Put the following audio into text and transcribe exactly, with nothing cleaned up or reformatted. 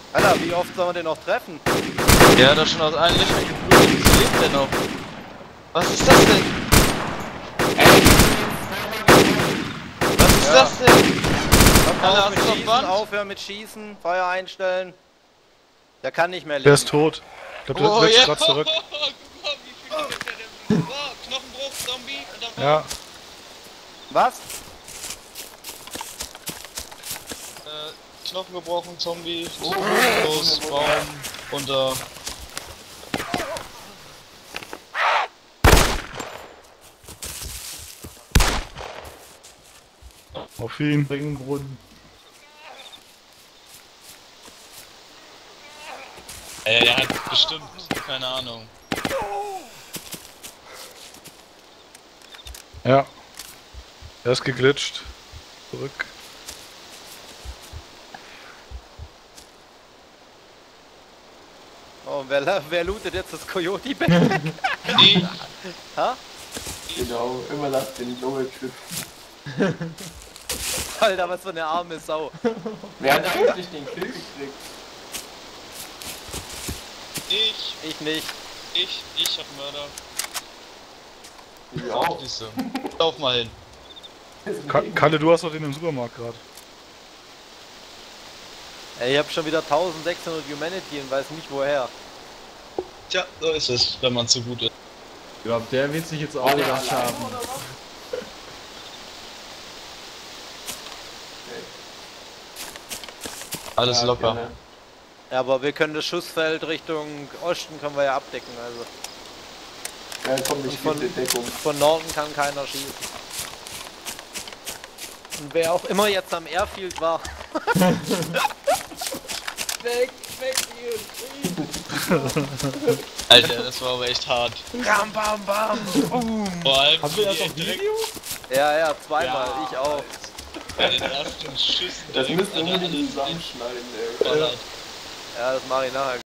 Alter, wie oft soll man den noch treffen? Der hat doch schon aus allen Löchern geblutet. Wieso lebt der noch? Was ist das denn? Was ist Ja. das denn? Komm, Alter, auf hast mit du noch Schießen, Band? aufhören mit Schießen, Feuer einstellen. Der kann nicht mehr leben. Der ist tot. Ich glaube, der Oh, wächst ja. gerade zurück. Guck mal, wie viel gibt der denn? Oh, Knochenbruch, Zombie und dann Ja, Was? Äh, Knochen gebrochen, Zombie, los, Baum, runter. auf ihn. Ringbrunnen. Ey, der hat bestimmt, keine Ahnung. Ja. Er ist geglitscht. Zurück. Oh, wer, wer lootet jetzt das Coyote-Bett? Nee, Ha? Genau, immer nach den Jungle schützen. Alter, was für eine arme Sau. Wer hat eigentlich den Kill gekriegt? ich, Ich nicht. ich, ich hab Mörder. Ich auch. Siehst du. Lauf mal hin. Ka Kalle, du hast doch den im Supermarkt gerade. Ey, ich hab schon wieder eintausendsechshundert Humanity und weiß nicht woher. Tja, so ist es, wenn man zu gut ist. Ich glaub, der wird sich jetzt auch gedacht haben. Alles Ja, locker. gerne. Ja, aber wir können das Schussfeld Richtung Osten können wir ja abdecken, also. Ja, komm, ich Von- gebe dir Deckung. Von Norden kann keiner schießen. Und wer auch immer jetzt am Airfield war. Weg, weg, Alter, das war aber echt hart. Bam, bam, bam. Vor allem Haben wir das wie auf direkt Video? Ja, ja, zweimal, Ja. ich auch. bei den ersten Schüssen Das direkt müsst ihr alle unbedingt alles zusammenschneiden, ey. geballert. Ja, das mache ich nachher.